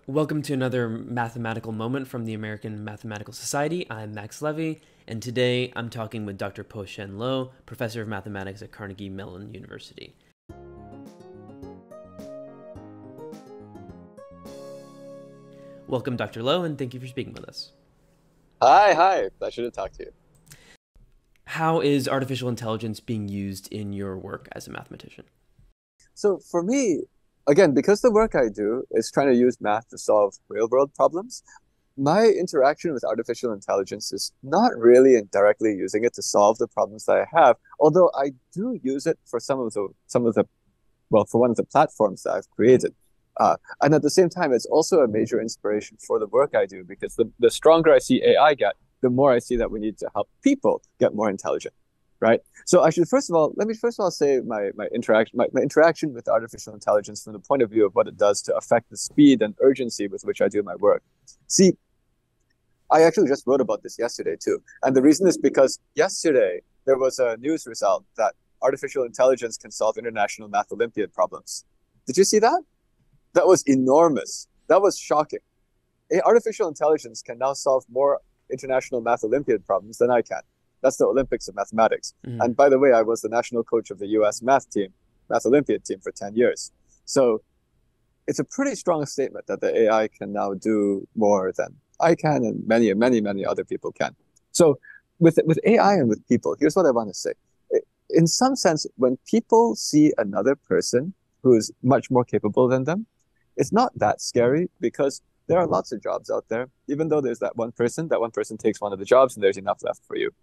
Welcome to another mathematical moment from the American Mathematical Society. I'm Max Levy, and today I'm talking with Dr. Po-Shen Loh, Professor of Mathematics at Carnegie Mellon University. Welcome, Dr. Loh, and thank you for speaking with us. Hi. Pleasure to talk to you. How is artificial intelligence being used in your work as a mathematician? So for me, again, because the work I do is trying to use math to solve real-world problems, my interaction with artificial intelligence is not really directly using it to solve the problems that I have, although I do use it for for one of the platforms that I've created. And at the same time, it's also a major inspiration for the work I do, because the stronger I see AI get, the more I see that we need to help people get more intelligent, right? So let me first of all say my interaction with artificial intelligence from the point of view of what it does to affect the speed and urgency with which I do my work. See, I actually just wrote about this yesterday too. And the reason is because yesterday there was a news result that artificial intelligence can solve international math Olympiad problems. Did you see that? That was enormous. That was shocking. Artificial intelligence can now solve more international math Olympiad problems than I can. That's the Olympics of mathematics. Mm-hmm. And by the way, I was the national coach of the US math Olympiad team for 10 years. So it's a pretty strong statement that the AI can now do more than I can and many other people can. So with AI and with people, here's what I want to say. In some sense, when people see another person who is much more capable than them, it's not that scary, because there are lots of jobs out there. Even though there's that one person takes one of the jobs and there's enough left for you.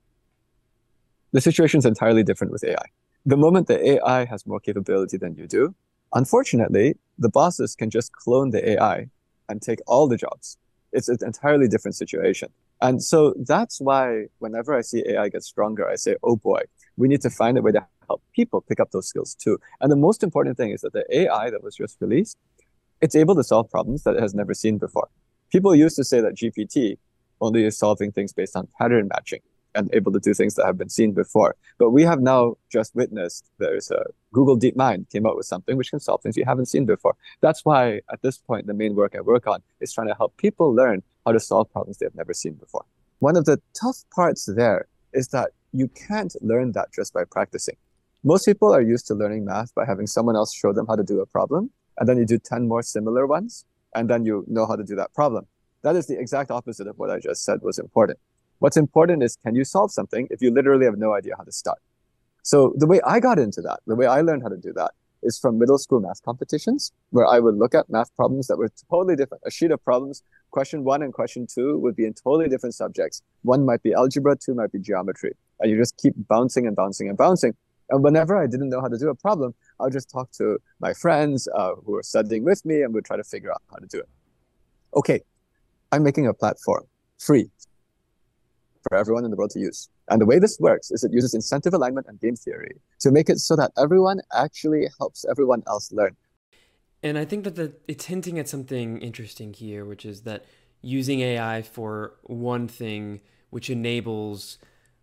The situation is entirely different with AI. The moment the AI has more capability than you do, unfortunately, the bosses can just clone the AI and take all the jobs. It's an entirely different situation. And so that's why whenever I see AI get stronger, I say, oh boy, we need to find a way to help people pick up those skills too. And the most important thing is that the AI that was just released, it's able to solve problems that it has never seen before. People used to say that GPT only is solving things based on pattern matching and able to do things that have been seen before. But we have now just witnessed there's a Google DeepMind came out with something which can solve things you haven't seen before. That's why at this point, the main work I work on is trying to help people learn how to solve problems they've never seen before. One of the tough parts there is that you can't learn that just by practicing. Most people are used to learning math by having someone else show them how to do a problem, and then you do 10 more similar ones, and then you know how to do that problem. That is the exact opposite of what I just said was important. What's important is, can you solve something if you literally have no idea how to start? So the way I got into that, the way I learned how to do that, is from middle school math competitions, where I would look at math problems that were totally different. A sheet of problems, question 1 and question 2 would be in totally different subjects. 1 might be algebra, 2 might be geometry. And you just keep bouncing and bouncing and bouncing. And whenever I didn't know how to do a problem, I'll just talk to my friends who are studying with me, and we'll try to figure out how to do it. Okay, I'm making a platform free for everyone in the world to use. And the way this works is it uses incentive alignment and game theory to make it so that everyone actually helps everyone else learn. And I think that it's hinting at something interesting here, which is that using AI for one thing, which enables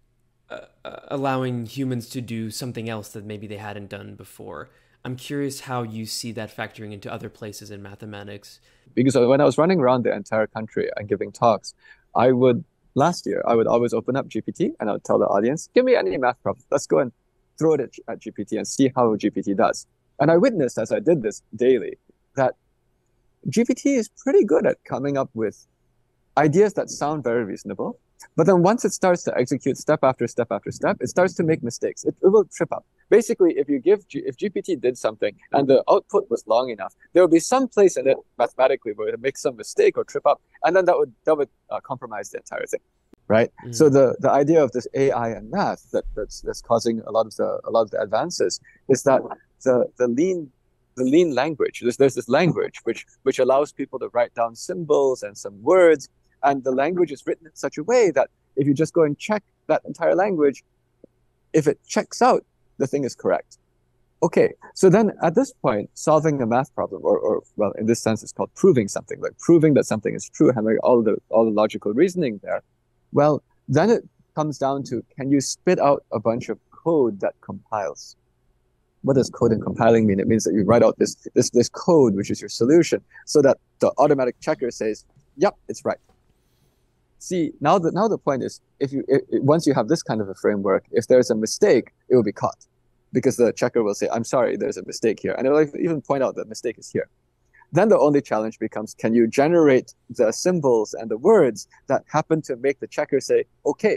allowing humans to do something else that maybe they hadn't done before. I'm curious how you see that factoring into other places in mathematics. Because when I was running around the entire country and giving talks, last year, I would always open up GPT and I would tell the audience, give me any math problem. Let's go and throw it at GPT and see how GPT does. And I witnessed, as I did this daily, that GPT is pretty good at coming up with ideas that sound very reasonable. But then once it starts to execute step after step after step, it starts to make mistakes. It will trip up. Basically, if GPT did something and the output was long enough, there would be some place in it mathematically where it would make some mistake or trip up, and then that would compromise the entire thing, right? Mm. So the idea of this AI and math that's causing a lot of the advances is that the lean language. There's this language which allows people to write down symbols and some words. And the language is written in such a way that if you just go and check that entire language, if it checks out, the thing is correct. Okay, so then at this point, solving a math problem, or well, in this sense, it's called proving something, like proving that something is true, having all the logical reasoning there. Well, then it comes down to, can you spit out a bunch of code that compiles? What does code and compiling mean? It means that you write out this code, which is your solution, so that the automatic checker says, yep, it's right. See, now the point is, once you have this kind of a framework, if there's a mistake, it will be caught, because the checker will say, I'm sorry, there's a mistake here, and it will even point out that mistake is here. Then the only challenge becomes, can you generate the symbols and the words that happen to make the checker say, okay?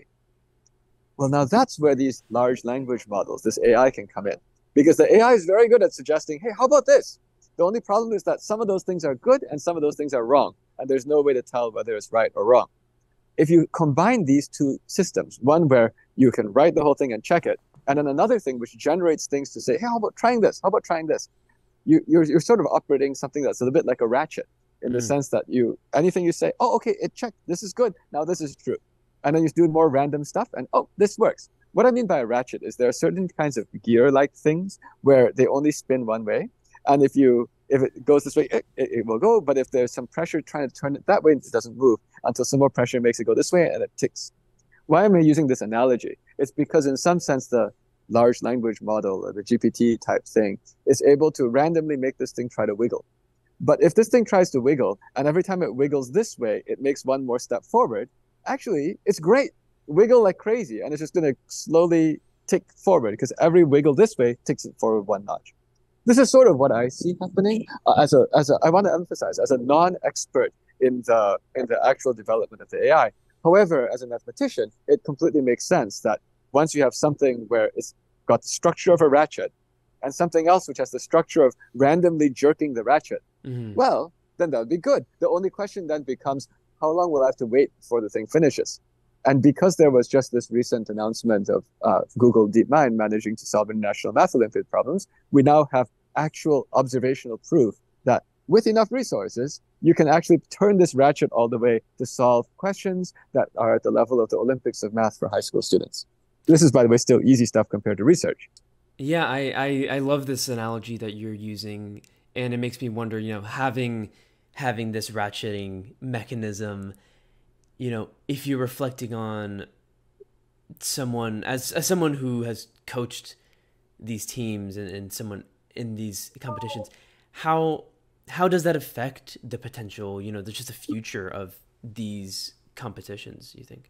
Well, now that's where these large language models, this AI, can come in, because the AI is very good at suggesting, hey, how about this? The only problem is that some of those things are good and some of those things are wrong, and there's no way to tell whether it's right or wrong. If you combine these two systems, one where you can write the whole thing and check it, and then another thing which generates things to say, hey, how about trying this? How about trying this? You're sort of operating something that's a little bit like a ratchet, in the sense that anything you say, oh, okay, it checked, this is good, now this is true. And then you do more random stuff, and oh, this works. What I mean by a ratchet is there are certain kinds of gear-like things where they only spin one way, and if it goes this way, it will go. But if there's some pressure trying to turn it that way, it doesn't move until some more pressure makes it go this way, and it ticks. Why am I using this analogy? It's because in some sense, the large language model, or the GPT type thing, is able to randomly make this thing try to wiggle. But if this thing tries to wiggle, and every time it wiggles this way, it makes one more step forward, actually, it's great. Wiggle like crazy, and it's just going to slowly tick forward, because every wiggle this way ticks it forward one notch. This is sort of what I see happening I want to emphasize, as a non-expert in the actual development of the AI. However, as a mathematician, it completely makes sense that once you have something where it's got the structure of a ratchet and something else which has the structure of randomly jerking the ratchet, well, then that would be good. The only question then becomes, how long will I have to wait before the thing finishes? And because there was just this recent announcement of Google DeepMind managing to solve international math Olympiad problems, we now have actual observational proof that with enough resources, you can actually turn this ratchet all the way to solve questions that are at the level of the Olympics of math for high school students. This is, by the way, still easy stuff compared to research. Yeah, I love this analogy that you're using, and it makes me wonder, having this ratcheting mechanism, if you're reflecting on someone as someone who has coached these teams and someone in these competitions, how does that affect the potential, there's just a future of these competitions, you think?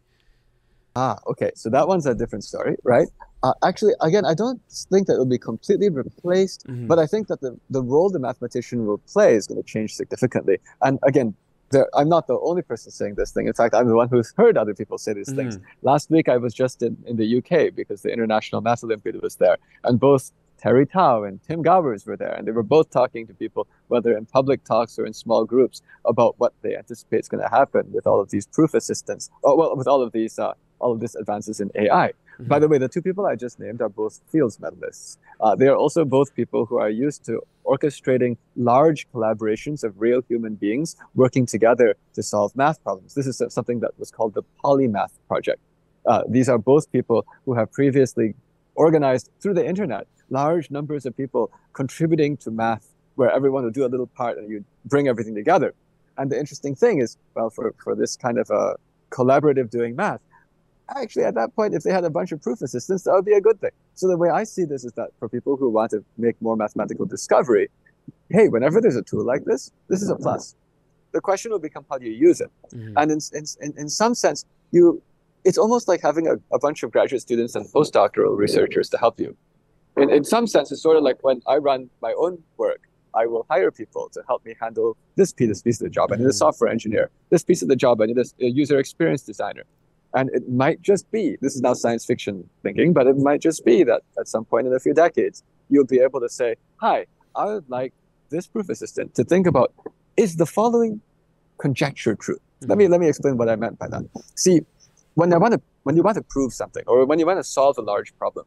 Okay. So that one's a different story, right? Actually, again, I don't think that it will be completely replaced, but I think that the role the mathematician will play is going to change significantly. And again, I'm not the only person saying this thing. In fact, I'm the one who's heard other people say these things. Last week, I was just in the UK because the International Math Olympiad was there, and both Terry Tao and Tim Gowers were there, and they were both talking to people, whether in public talks or in small groups, about what they anticipate is going to happen with all of these proof assistants, with all of these advances in AI. By the way, the two people I just named are both Fields medalists. They are also both people who are used to orchestrating large collaborations of real human beings working together to solve math problems. This is something that was called the Polymath Project. These are both people who have previously organized through the internet large numbers of people contributing to math, where everyone would do a little part and you bring everything together. And the interesting thing is, well, for this kind of a collaborative doing math, actually, at that point, if they had a bunch of proof assistants, that would be a good thing. So the way I see this is that for people who want to make more mathematical discovery, hey, whenever there's a tool like this is a plus. The question will become, how do you use it? And in some sense, it's almost like having a bunch of graduate students and postdoctoral researchers to help you. In some sense, it's sort of like when I run my own work, I will hire people to help me handle this piece of the job. I need a software engineer. This piece of the job, I need a user experience designer. And it might just be, this is now science fiction thinking, but it might just be that at some point in a few decades, you'll be able to say, hi, I would like this proof assistant to think about, is the following conjecture true? Let me explain what I meant by that. See, when you want to prove something, or when you want to solve a large problem,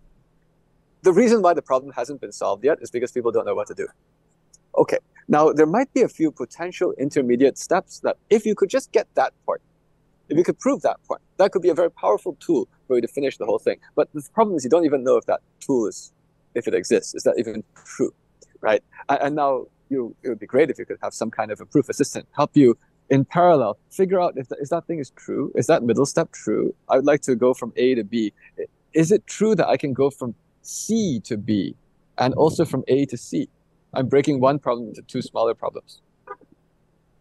the reason why the problem hasn't been solved yet is because people don't know what to do. Okay, now there might be a few potential intermediate steps that if you could just get that point, if you could prove that point, that could be a very powerful tool for you to finish the whole thing. But the problem is you don't even know if that tool if it exists, is that even true, right? And now it would be great if you could have some kind of a proof assistant help you in parallel figure out if that thing is true. Is that middle step true? I would like to go from A to B. Is it true that I can go from C to B and also from A to C? I'm breaking one problem into two smaller problems.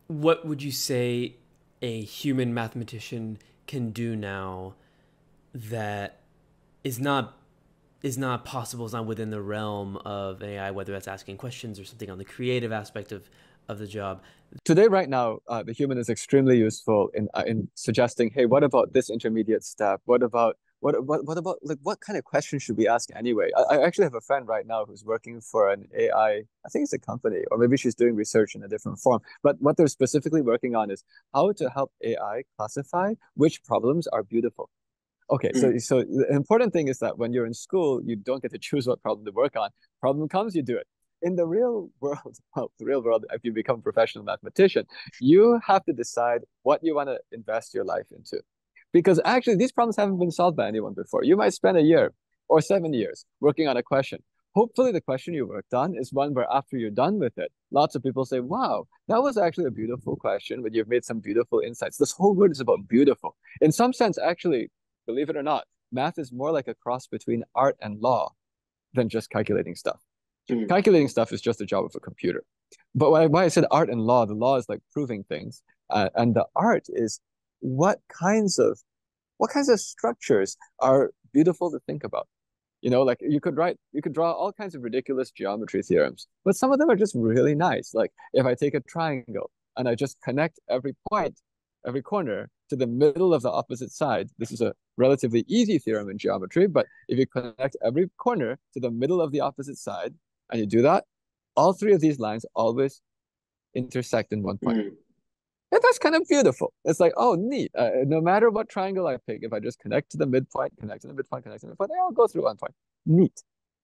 what would you say a human mathematician can do now that is not possible, is not within the realm of AI, whether that's asking questions or something on the creative aspect of the job? Today, right now, the human is extremely useful in suggesting, hey, what about this intermediate step? What about what about like what kind of questions should we ask anyway? I actually have a friend right now who's working for an AI, I think it's a company, or maybe she's doing research in a different form. But what they're specifically working on is how to help AI classify which problems are beautiful. Okay, Mm. so the important thing is that when you're in school, you don't get to choose what problem to work on. Problem comes, you do it. In the real world, well, the real world, if you become a professional mathematician, you have to decide what you want to invest your life into. Because actually, these problems haven't been solved by anyone before. You might spend a year or 7 years working on a question. Hopefully, the question you worked on is one where after you're done with it, lots of people say, wow, that was actually a beautiful question, but you've made some beautiful insights. This whole word is about beautiful. In some sense, actually, believe it or not, math is more like a cross between art and law than just calculating stuff. Mm. Calculating stuff is just a job of a computer. But why I said art and law, the law is like proving things, and the art is what kinds of what kinds of structures are beautiful to think about. You know, like you could draw all kinds of ridiculous geometry theorems, but some of them are just really nice. Like if I take a triangle and I just connect every point, every corner to the middle of the opposite side, this is a relatively easy theorem in geometry, but if you connect every corner to the middle of the opposite side and you do that, all three of these lines always intersect in one point. Mm. And that's kind of beautiful. It's like, oh, neat. No matter what triangle I pick, if I just connect to the midpoint, connect to the midpoint, connect to the midpoint, they all go through one point. Neat.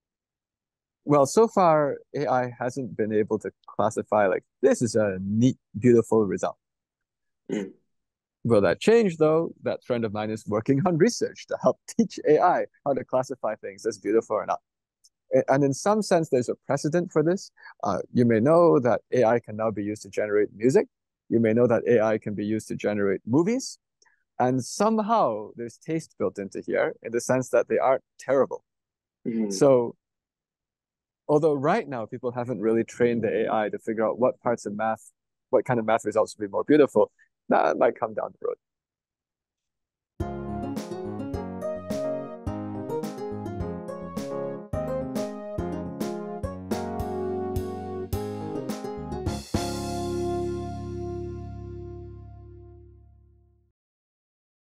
Well, so far, AI hasn't been able to classify like this is a neat, beautiful result. Mm. Will that change though? That friend of mine is working on research to help teach AI how to classify things as beautiful or not. And in some sense, there's a precedent for this. You may know that AI can now be used to generate music. You may know that AI can be used to generate movies. And somehow there's taste built into here in the sense that they aren't terrible. Mm. So, although right now people haven't really trained the AI to figure out what parts of math, what kind of math results would be more beautiful, that might come down the road.